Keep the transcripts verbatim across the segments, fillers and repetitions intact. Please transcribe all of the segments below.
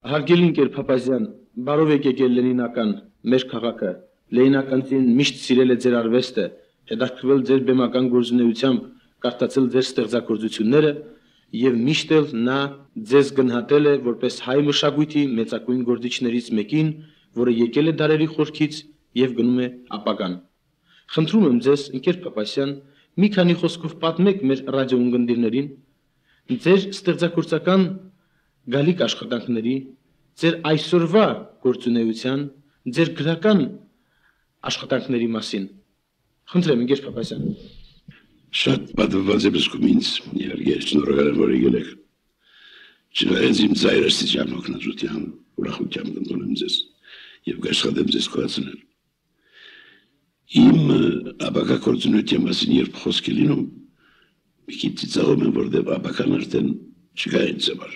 Հարգելի ընկեր Փափազյան, բարով եք եկել Լենինական, մեր քաղաքը, Լենինականին միշտ սիրել է ձեր արվեստը, հետաքրքրվել ձեր բեմական գործունեությամբ, կարդացել ձեր ստեղծագործությունները եւ միշտ էլ նա ձեզ գնահատել է որպես հայ մշակույթի մեծակույն գործիչներից մեկին, որը եկել է դարերի խորքից եւ գնում է ապագան։ Խնդրում եմ ձեզ, ընկեր Փափազյան, մի քանի խոսքով պատմեք մեր ռադիոընկերներին ձեր ստեղծագործական գալիք աշխատանքների, ձեր այսօրվա գործունեության, ձեր գրական աշխատանքների մասին։ Խնդրեմ, ընկեր Փափազյան։ Շատ պատվված եմ զգում ինձ, իհարկե, շնորհակալ եմ, որ եկել եք։ Չնայած իմ ծայրաստիճան օգնածության, ուրախությամբ ընդունում ձեզ եւ կաշխատեմ ձեզ կոյացնել։ Իմ ապագա գործունեության մասին երբ խոսք է լինում, մի քիչ ծիծաղում եմ, որտեղ ապագան արդեն չկա ինձ համար։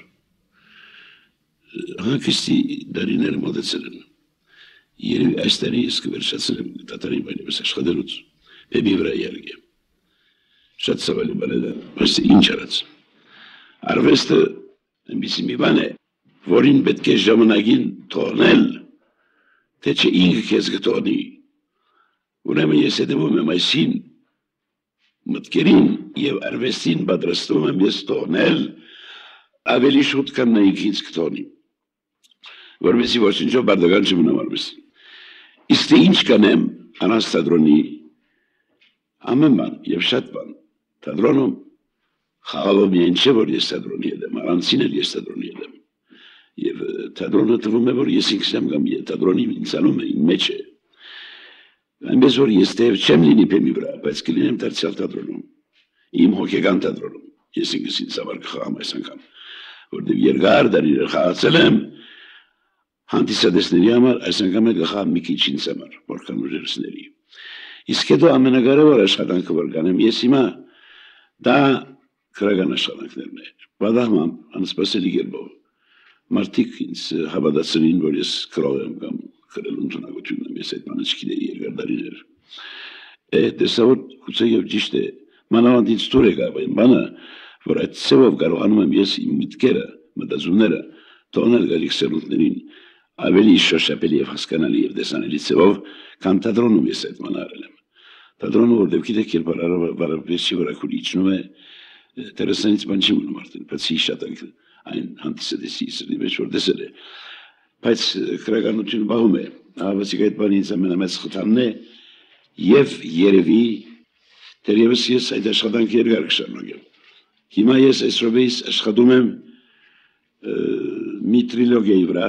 Հանկստի դարիները մոտեցել են։ Երևի այս տարի ես կվերջացել եմ դատարանի բանիմս աշխատելուց, բեմի վրա իհարկե։ Շատ ցավալի բան է դա, բայց ինչ արած։ Արվեստը այնպիսի մի բան է, որին պետք է ժամանակին թողնել, թե չէ ինքը քեզ կթողնի։ Ուրեմն ես հետևում եմ այսին մտքերին եւ արվեստին պատրաստվում եմ ես թողնել ավելի շուտ քան նա ինքից կթողնի։ Որովհետեւ ոչինչով բարդական չմնամ արվեստին։ Իսկ թե ինչ կանեմ առանց թատրոնի, ամեն բան եւ շատ բան։ Թատրոնում խաղալով միայն չէ, որ ես թատրոնի հետ եմ, առանցին էլ ես թատրոնի հետ եմ։ Եվ թատրոնը թվում է, որ ես ինքս եմ կամ թատրոնի ինձ անում է, իմ մեջ է։ Այնպես որ ես թեև չեմ լինի բեմի վրա, բայց կլինեմ դարձյալ թատրոնում, իմ հոգեկան թատրոնում, ես ինքս ինձ համար կխաղամ այս անգամ, որտեղ երկար դարիներ խաղացել եմ, հանդիսատեսների համար, այս անգամ էլ կխաղամ մի քիչ ինձ համար, որքան ուժերսների։ Իսկ հետո ամենակարևոր աշխատանքը որ կանեմ, ես հիմա դա քրական աշխատանքներն են, բադահմամբ, անսպասելի կերպով, մարդիկ ինձ հավատացրին, որ ես քրող եմ կամ քրելու ընդունակություն եմ, ես այդ բանը չգիտեի երկար դարիներ։ Տեսավոր գուցե եւ ճիշտ է, մանավանդ ինձ դուր եկավ այն բանը, որ այդ ծավով կարողանում եմ ես իմ միտքերը, մտածումները թողնել գալիք սերունդներին ավելի շոշափելի եւ հասկանալի եւ տեսանելի ծավով, քան թատրոնում ես այդ բանը արել եմ։ Թատրոնը որտեղ գիտեք երբ բարաբեսի վրա քուլիչնում է, դերասանից բան չի մնում արդեն, բայց շատ այն հանդիսատեսի սրտի մեջ որ տեսել է։ Բայց քրականությունը բաղում է, հավասիկ այդ բանը ինձ ամենամեծ խթանն է եւ երևի դերևս ես այդ աշխատանքը երկար կշարունակեմ։ Հիմա ես այս րոպեիս աշխատում եմ մի տրիլոգիայի վրա,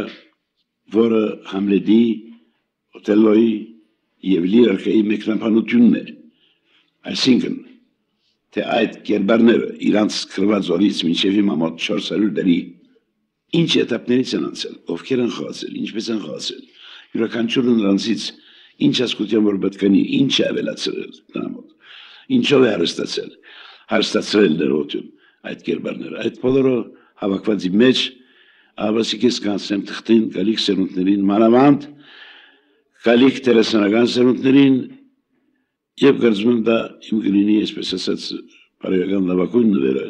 որը Համլետի, Օթելլոյի եւ Լիրարքայի մեկնաբանությունն է։ Այսինքն, թե այդ կերպարները իրանց քրված օրից մինչև հիմա մոտ չորս հարյուր տարի ինչ էտապներից են անցել, ովքեր են խաղացել, ինչպես են խաղացել, յուրաքանչյուրը նրանցից ինչ հասկության որ պետք է ինչ է ավելացրել դրա մոտ, ինչով է հարստացել, հարստացրել ներողություն այդ կերպարները, այդ բոլորը հավաքված ի մեջ, ավասիկ ես կանցնեմ թղթին գալիք սերունդներին, մանավանդ գալիք դերասանական սերունդներին եւ կարծում եմ դա իմ կլինի, այսպես ասած, բարոյական լավագույն նվերը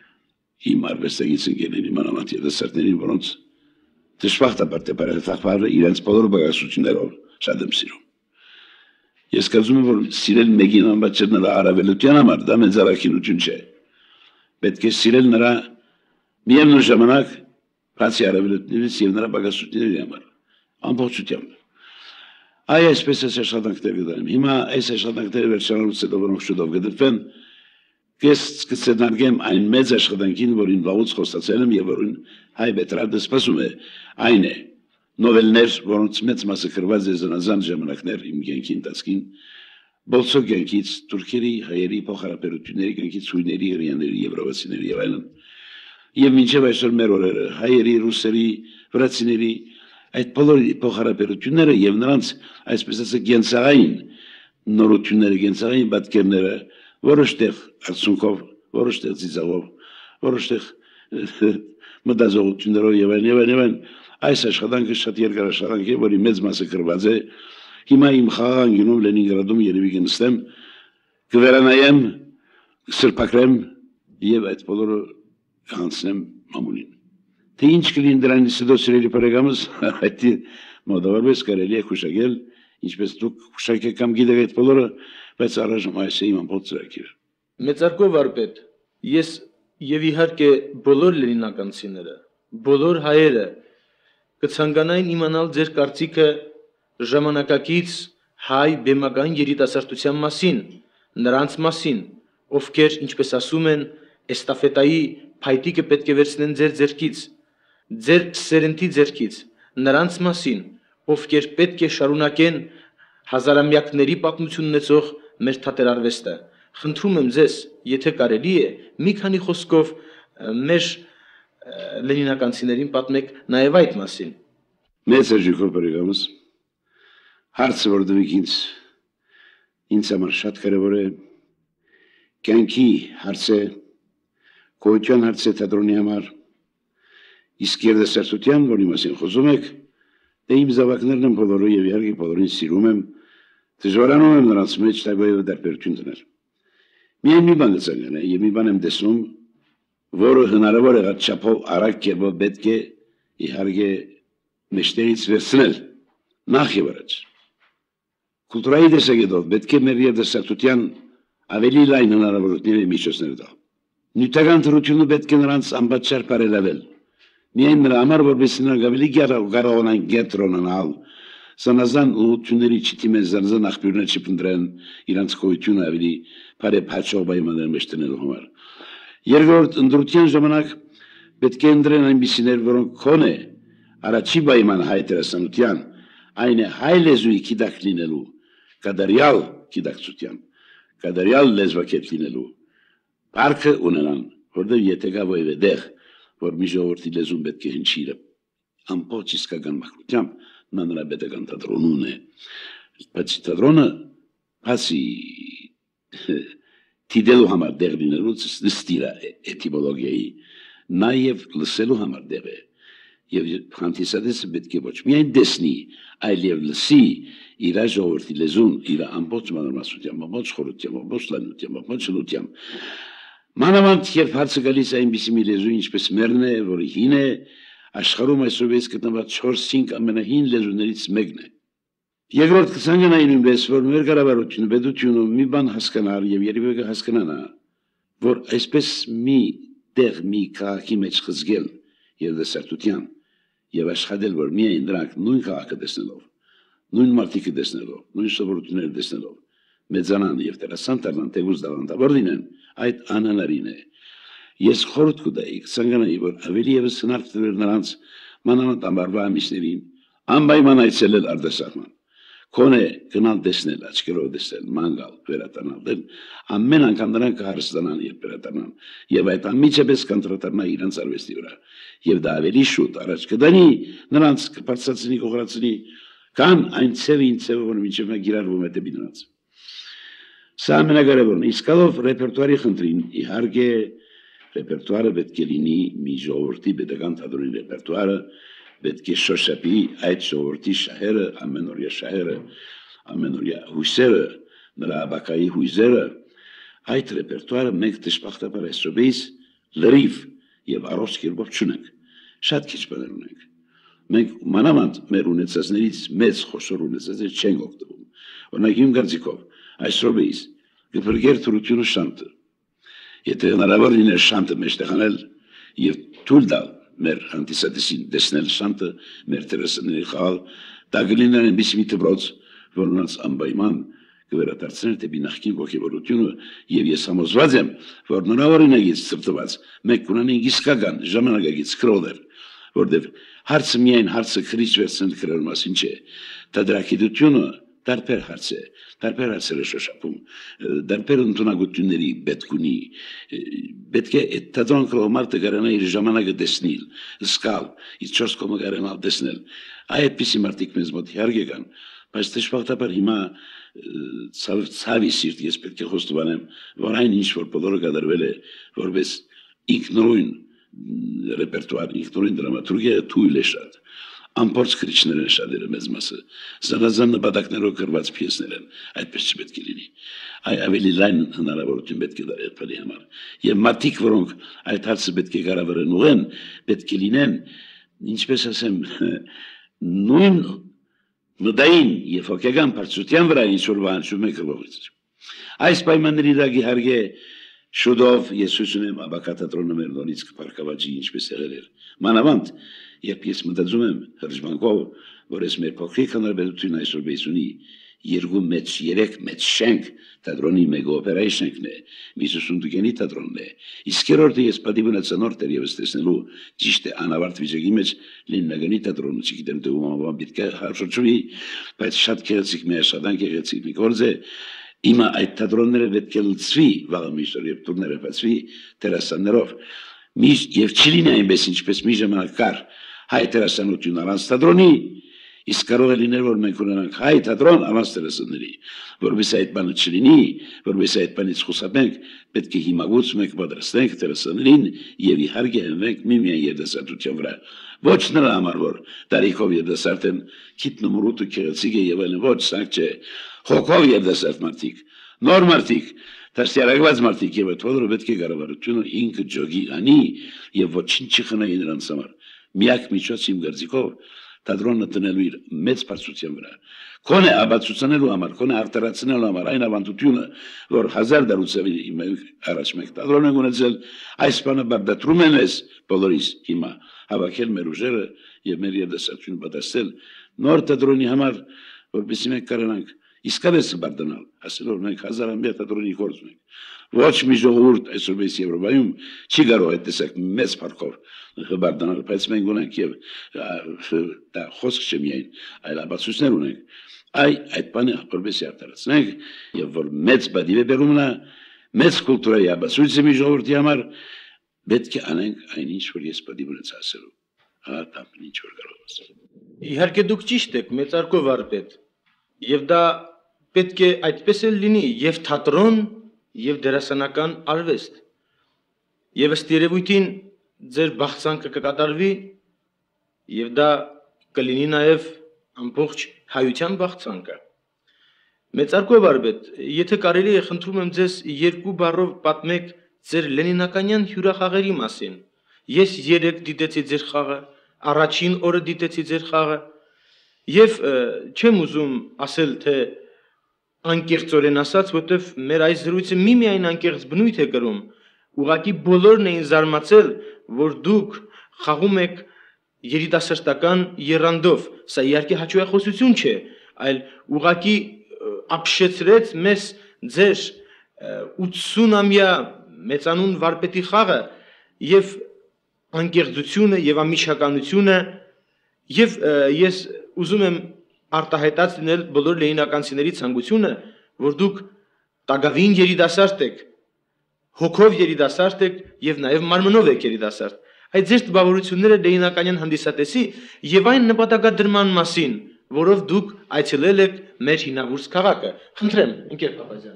իմ արվեստագից ընկերների մանավանդ երիտասարդներին, որոնց դժբախտաբար թե բարեփոխաբար իրենց բոլոր բաղասություններով շատ եմ սիրում։ Ես կարծում եմ, որ սիրել մեկին անբացել նրա առավելության համար դա մեծ առաքինություն չէ։ Պետք է սիրել նրա միևնույն ժամանակ բացի առավելություններից եւ նրա բաղասությունների համար ամբողջությամբ։ Այ այսպես է աշխատանքներ գտնում։ Հիմա այս աշխատանքները վերջանալուց հետո որոնք շուտով կդրվեն, ես կցնարգեմ այն մեծ աշխատանքին, որին վաղուց խոստացել եմ եւ որին հայ բետրադը սպասում է, այն է նովելներ, որոնց մեծ մասը գրված է զանազան ժամանակներ իմ կյանքի ընթացքին, բոլսո կյանքից, թուրքերի, հայերի, փոխհարաբերությունների կյանքից, հույների, հրեաների, եվրոպացիների եւ այլն։ Եվ մինչև այսօր մեր օրերը հայերի, ռուսերի, վրացիների այդ բոլոր փոխհարաբերությունները եւ նրանց այսպես ասած գենցաղային նորությունները, գենցաղային պատկերները որոշտեղ արդյունքով, որոշտեղ ծիծաղով, որոշտեղ մտածողություններով եւ այլն եւ այլն այս աշխատանքը շատ երկար աշխատանք է, որի մեծ մասը գրված է։ Հիմա իմ խաղաղագյունում Լենինգրադում երևի կնստեմ, կվերանայեմ, սրբակրեմ եւ այդ բոլորը կանցնեմ մամուլին։ Թե ինչ կլինի դրանից հետո սիրելի բարեկամս, այդ մոտավորապես կարելի է հուշագել, ինչպես դուք հուշակեք կամ գիտեք այդ բոլորը, բայց առայժմ այս է իմ ամբողջ ծրագիրը։ Մեծարգո վարպետ, ես եւ իհարկե բոլոր լենինականցիները, բոլոր հայերը կցանկանային իմանալ ձեր կարծիքը ժամանակակից հայ բեմական երիտասարդության մասին, նրանց մասին, ովքեր, ինչպես ասում են, էստաֆետայի փայտիկը պետք է վերցնեն ձեր ձեռքից, ձեր սերնդի ձեռքից, նրանց մասին, ովքեր պետք է շարունակեն հազարամյակների պատմություն ունեցող մեր թատերարվեստը։ Խնդրում եմ ձեզ, եթե կարելի է, մի քանի խոսքով մեր լենինականցիներին պատմեք նաև այդ մասին։ Մեծ հաջողով բարեկամս, հարցը որ դուք ինձ ինձ համար շատ կարևոր է, կյանքի հարց է, գոյության հարց է թատրոնի համար, իսկ երիտասարդության, որի մասին խոսում եք, դե իմ զավակներն են բոլորը եւ իհարկե բոլորին սիրում եմ, դժվարանում եմ նրանց մեջ տագոյով դարբերություն դնել։ Միայն մի բան կցանկանա եւ մի բան եմ տեսնում, որը հնարավոր է չափով արագ կերպով պետք է իհարկե մեջտեղից վերցնել նախ եւ առաջ։ Կուլտուրայի տեսակետով պետք է մեր երիտասարդության ավելի լայն հնարավորությունների միջոցներ տալ։ Նյութական դրությունը պետք է նրանց անպատճառ բարելավել։ Միայն նրա համար, որպեսզի նրանք ավելի կարողանան կենտրոնանալ, զանազան ուղղությունների չդիմեն զանազան աղբյուրներ չփնտրեն, իրանց գոյությունը ավելի բարեփոխող պայմաններ մեջ տնելու համար։ Երկրորդ, ընտրության ժամանակ պետք է ընտրեն այնպիսիներ, որոնք քոնե առաջի պայմանը հայ դերասանության, այն է հայ լեզուի գիտակ լինելու, կատարյալ գիտակցության, կատարյալ լեզվակետ լինելու փառքը ունենան, որտեղ եթե կա ոյ դեղ, որ մի ժողովրդի լեզուն պետք է հնչիրը ամբողջ իսկական մաքրությամբ նա նրա պետական թատրոնն է, բայց թատրոնը հասի դիտելու համար դեղ լինելուց ստիրա էտիմոլոգիայի, նաև լսելու համար դեղ է, եւ հանդիսատեսը պետք է ոչ միայն տեսնի, այլև լսի իր ժողովրդի լեզուն, իր ամբողջ մանրամասնությամբ, ամբողջ խորությամբ, ամբողջ լայնությամբ, ամբողջ շնությամբ։ Մանավանդ երբ հարցը գալիս է այնպիսի մի լեզու, ինչպես մերն է, որը հին է, աշխարհում այսօր գտնված չորս-հինգ ամենահին լեզուներից մեկն է։ Երկրորդ կցանկանայի նույնպես, որ մեր կառավարությունը, պետությունը մի բան հասկանալ եւ երբեք հասկանանա, որ այսպես մի տեղ մի քաղաքի մեջ խզգել երիտասարդության եւ աշխատել, որ միայն դրանք նույն քաղաքը տեսնելով, նույն մարդիկը տեսնելով, նույն սովորությունները տեսնելով, մեծանան եւ դերասան դառնան, թեկուզ դավանդավոր լինեն, այդ անհնարին է։ Ես խորհուրդ կտայի, կցանկանայի, որ ավելի եւս հնարավոր նրանց մանավանդ ամառվա ամիսներին անպայման այցելել արտասահման։ Քոնե գնալ տեսնել, աչքերով տեսնել, մանգալ, վերադառնալ, ամեն անգամ նրանք կհարստանան եւ վերադառնան, եւ այդ անմիջապես կընտրատարնա իրենց արվեստի վրա, եւ դա ավելի շուտ առաջ կդանի նրանց կբարձրացնի, կողրացնի, կան այն ցևին ցևը, որ միջև նա գիրառվում է դեպի նրանց։ Սա ամենակարևորն է, իսկալով ռեպերտուարի խնդրին, իհարկե ռեպերտուարը պետք է լինի մի ժողովրդի պետական թատրոնի ռեպերտուարը, պետք է շոշափի այդ ժողովրդի շահերը, ամենօրյա շահերը, ամենօրյա հույսերը, նրա աբակայի հույսերը, այդ ռեպերտուարը մենք դժբախտաբար այսօրից լրիվ եւ առողջ կերպով չունենք, շատ քիչ բաներ ունենք։ Մենք մանավանդ մեր ունեցածներից մեծ խոշոր ունեցածներ չենք օգտվում։ Օրինակ իմ կարծիքով այսօրից գբրգեր թրությունը շանտը։ Եթե հնարավոր լիներ շանտը մեջտեղ անել եւ թույլ տալ մեր հանդիսատեսին տեսնել շանտը, մեր դերասանների խաղալ, դա կլիներ այնպիսի մի դպրոց, որ նրանց անպայման կվերադարձներ դեպի նախկին ոգևորությունը, եւ ես համոզված եմ, որ նրա օրինագից ծրտված մենք կունենանք իսկական ժամանակակից քրոներ, որտեղ հարցը միայն հարցը քրիչ վերցնել քրոր մասին չէ, դադրագիտությունը տարբեր հարց է, տարբեր հարցեր է շոշափում, տարբեր ընդունակությունների պետք ունի, պետք է այդ թատրոն կրողմարտը կարողանա իր ժամանակը տեսնել, զգալ, իր չորս կողմը կարողանալ տեսնել, այդպիսի մարդիկ մեզ մոտ իհարկե կան, բայց դժբախտաբար հիմա ցավի սիրտ ես պետք է խոստովանեմ, որ այն ինչ որ բոլորը կատարվել է, որպես ինքնուրույն ռեպերտուար, ինքնուրույն դրամատուրգիա թույլ է շատ, ամբողջ քրիչներ են շատերը մեծ մասը, զանազան նպատակներով գրված պիեսներ են, այդպես չպետք է լինի։ Այ ավելի լայն հնարավորություն պետք է դարել փալի համար։ Եվ մարդիկ, որոնք այդ հարցը պետք է կառավարեն ուղեն, պետք է լինեն, ինչպես ասեմ, նույն մտային եւ հոգեգան բարձրության վրա ինչ որ բանջում է գրողից։ Այս պայմանների դակի հարգե շուտով ես հույս ունեմ աբակատատրոնը մեր նորից կփառկավաճի ինչպես եղել էր։ Մանավանդ, երբ ես մտածում եմ հրճվանքով, որ ես մեր փոքրիկ հանրապետությունը այսօր բես ունի երկու մեծ, երեք մեծ շենք, թատրոնի մեկ օպերայի շենքն է, մի ուսումնուկենի թատրոնն է, իսկ երրորդը ես պատիվ ունեցա նոր դերևս տեսնելու ճիշտ է անավարտ վիճակի մեջ Լենինագանի թատրոնը, չգիտեմ թե ում պետք է հարցուի, բայց շատ գեղեցիկ մի աշխատանք գեղեցիկ մի գործ է, Հիմա այդ թատրոնները պետք է լցվի, վաղը միշտ երբ տուրները բացվի տերասաններով, միշտ եւ չլինի այնպես ինչպես մի ժամանակ կար հայ տերասանություն առանց թատրոնի, իսկ կարող է լինել որ մենք ունենանք հայ թատրոն առանց տերասանների, որովհետեւ այդ բանը չլինի, որովհետեւ այդ բանից խուսափենք, պետք է հիմագուց մենք պատրաստենք տերասաններին եւ իհարկե մենք միմիան երդասարտության վրա ոչ նրա համար որ տարիքով երդասարտ են գիտնում ռուտը քերեցիկ է եւ այլն ոչ սանք չէ հոգով երդասարտ մարդիկ նոր մարդիկ դասյարակված մարդիկ եւ այդ բոլորը պետք է կառավարությունը ինքը ջոգի անի եւ ոչինչ չխնայի նրանց համար միակ միջոց իմ գարձիկով թատրոնը տնելու իր մեծ բարձրության վրա Քոնե աբացուցանելու համար, քոնե արտարացնելու համար այն ավանդությունը, որ հազար դարուց առաջ մեկ թատրոն են ունեցել, այս բանը բարդատրում են ես բոլորիս հիմա հավաքել մեր ուժերը եւ մեր երդասարտությունը պատասխանել նոր թատրոնի համար, որպեսզի մենք կարողանանք իսկապես բարդանալ, ասելով մենք հազարամյա թատրոնի գործ ունենք։ Ոչ մի ժողովուրդ այսօրվես Եվրոպայում չի կարող այդ տեսակ մեծ փառքով բարդանալ, բայց մենք ունենք եւ դա խոսք չէ միայն, այլ աբացույցներ ունենք։ Այ այդ բանը որպեսզի արտարացնենք եւ որ մեծ բադիվ է բերումնա մեծ կուլտուրայի աբացույցը մի ժողովրդի համար պետք է անենք այնինչ որ ես բադիվ ունեցա ասելու հա դա ինչ որ կարող ասել Իհարկե դուք ճիշտ եք մեծարգո վարպետ եւ դա պետք է այդպես էլ լինի եւ թատրոն եւ դերասանական արվեստ եւ ըստ երևույթին ձեր բաղցանքը կկատարվի եւ դա կլինի նաեւ ամբողջ հայության բաղցանքը մեծարգո վարպետ եթե կարելի է խնդրում եմ ձեզ երկու բառով պատմեք ձեր լենինականյան հյուրախաղերի մասին ես երեք դիտեցի ձեր խաղը առաջին օրը դիտեցի ձեր խաղը եւ չեմ ուզում ասել թե անկեղծորեն ասած որտեվ մեր այս զրույցը միմիայն անկեղծ բնույթ է կրում ուղղակի բոլորն էին զարմացել որ դուք խաղում եք երիտասարդական եռանդով սա իհարկե հաճույքոսություն չէ այլ ուղղակի ապշեցրեց մեզ ձեր ութսունամյա մեծանուն վարպետի խաղը եւ անկեղծությունը եւ ամիջականությունը եւ ես ուզում եմ արտահայտած լինել բոլոր լենինականցիների ցանկությունը որ դուք տագավին երիտասարդ եք հոգով երիտասարդ եք եւ նաեւ մարմնով եք երիտասարդ այդ ձեր տպավորությունները լենինականյան հանդիսատեսի եւ այն նպատակադրման մասին որով դուք այցելել եք մեր հինավուրց քաղաքը խնդրեմ ընկեր Փափազյան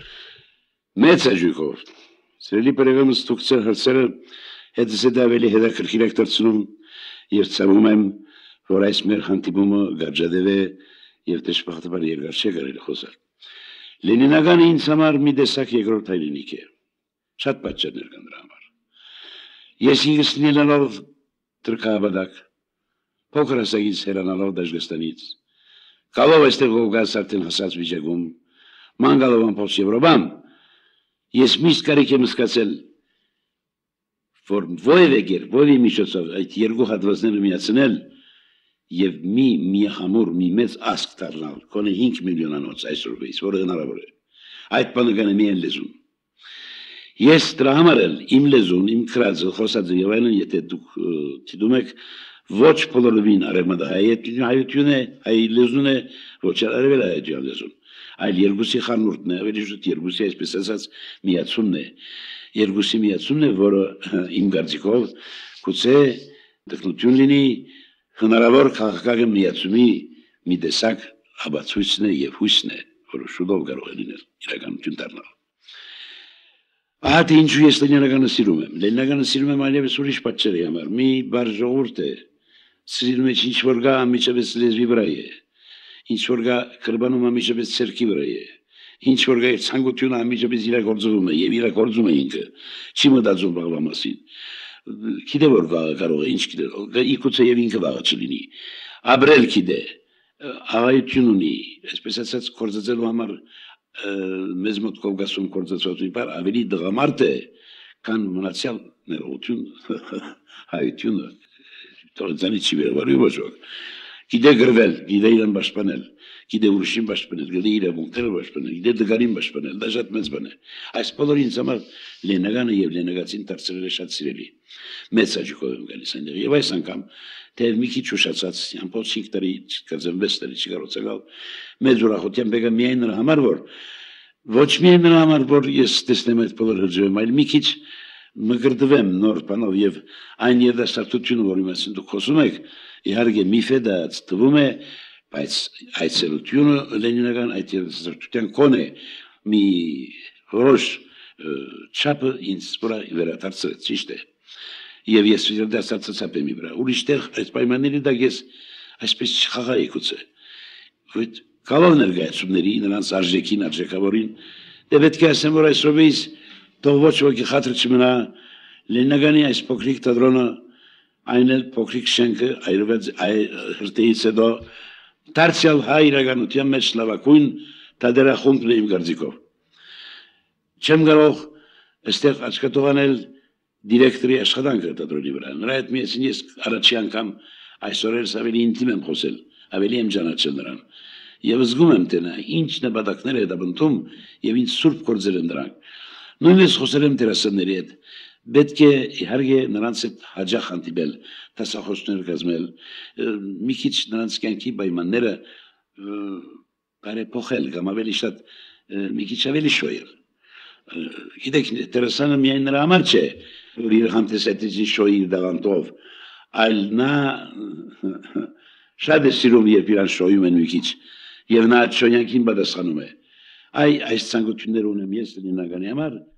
Մեծ աջուկով սրելի բարեկամս դուք ձեր հարցերը հետս է ավելի հետաքրքիր եք դարձնում եւ ցավում եմ որ այս մեր հանդիպումը գարժադև է եւ դժբախտաբար երկար չէ կարելի խոսալ Լենինականը ինձ համար մի տեսակ երկրորդ հայրենիք է շատ պատճառներ կան դրա համար ես ինքս լինելով Թուրքաբադակ փոքր ասագից հեռանալով Դաշգստանից գալով այստեղ Կովկաս արդեն հասած վիճակում ման գալով ամբողջ Եվրոպան ես միշտ կարիք եմ զգացել որ որևէ գեր որևէ միջոցով այդ երկու հատվածները միացնել եւ մի միախամուր մի մեծ ասկ դառնալ կոնե հինգ միլիոնանոց այսօրվից որը հնարավոր է այդ բանը կանը միայն լեզուն ես դրա համար էլ իմ լեզուն իմ քրածը խոսածը եւ այլն եթե դուք դիտում եք ոչ բոլորովին արևմտահայ հայություն է հայ լեզուն է ոչ արևել հայ լեզուն այլ երկուսի խառնուրդն է ավելի շուտ երկուսի այսպես ասած միացումն է երկուսի միացումն է որը իմ գարձիկով գուցե տեխնություն լինի հնարավոր քաղաքական միացումի մի տեսակ աբացույցն է եւ հույսն է որը շուտով կարող է լինել իրականություն դառնալ Ահա թե ինչու ես Լենինականը սիրում եմ Լենինականը սիրում եմ այլևս ուրիշ պատճառի համար մի բար ժողովուրդ է սիրում է ինչ որ գա ամիջապես լեզվի վրա է, ինչ որ գա կրբանում ամիջապես ցերքի վրա է, ինչ որ գա իր ցանկությունը ամիջապես իրագործվում է եւ իրագործում է ինքը, չի մտածում վաղվա մասին։ Գիտե որ վաղը կարող է ինչ գիտե, իգուցե եւ ինքը վաղը չլինի, ապրել գիտե, աղայություն ունի, այսպես ասած կորզածելու համար մեզ մոտ կողգասում կորզածվածի բար ավելի դղամարդ է, քան մնացյալ ներողություն հայությունը, տորձանի չի վերաբարի ոչ ոք, գիտե գրվել, գիտե իրան պաշտպանել, գիտե ուրիշին պաշտպանել, գիտե իրավունքները պաշտպանել, գիտե դգարին պաշտպանել, դա շատ մեծ բան է։ Այս բոլորը ինձ համար Լենինագանը եւ Լենինագացին դարձրել է շատ սիրելի։ Մեծ հաճույքով եմ գալիս այնտեղ եւ այս անգամ թեև մի քիչ ուշացած, ամբողջ cinque տարի, կազմեմ վեց տարի չկարողացա գալ, մեծ ուրախությամբ եկա միայն նրա համար, որ ոչ միայն նրա համար, որ ես տեսնեմ այդ բոլոր հրճում, այլ մի քիչ մգրդվեմ նոր բանով եւ այն երդասարտությունը, որի մասին դուք խոսում եք, իհարկե միֆ է դա թվում է, բայց այցելությունը Լենինական այդ երդասարտության կոնե մի որոշ չափը ինձ վրա վերադարձրեց, ճիշտ է։ Եվ ես երդասարտացած եմ իբրա։ Ուրիշտեղ այս պայմանների դա ես այսպես չխաղայի գուցե։ Այդ կալով ներկայացումների նրանց արժեքին, արժեքավորին, դե պետք է ասեմ, որ այս ռոբեից թող ոչ ոքի խաթր չմնա Լենինագանի այս փոքրիկ թատրոնը, այն էլ փոքրիկ շենքը այրված հրտեից հետո դարձյալ հայ իրականության մեջ լավագույն թատերախումբն է իմ կարծիքով։ Չեմ կարող այստեղ աչքատող անել դիրեկտորի աշխատանքը թատրոնի վրա։ Նրա հետ միասին ես առաջի անգամ այսօր ես ավելի ինտիմ եմ խոսել, ավելի եմ ճանաչել նրան։ Եվ զգում եմ, թե նա ինչ նպատակներ է հետապնդում եւ ինչ սուրբ գործեր են դրանք։ Նույնիսկ խոսել եմ դերասանների հետ։ Պետք է իհարկե նրանց հետ հաջող հանդիպել, դասախոսներ կազմել, մի քիչ նրանց կյանքի պայմանները բարեփոխել, կամ ավելի շատ մի քիչ ավելի շոյել։ Գիտեք, դերասանը միայն նրա համար չէ, որ իր հանդիսատեսի շոյի դավանտով, այլ նա շատ է սիրում, երբ իրան շոյում են մի քիչ, եւ նա այդ շոյանքին պատասխանում է։ Այ այս ցանկությունները ունեմ ես Լենինագանի համար,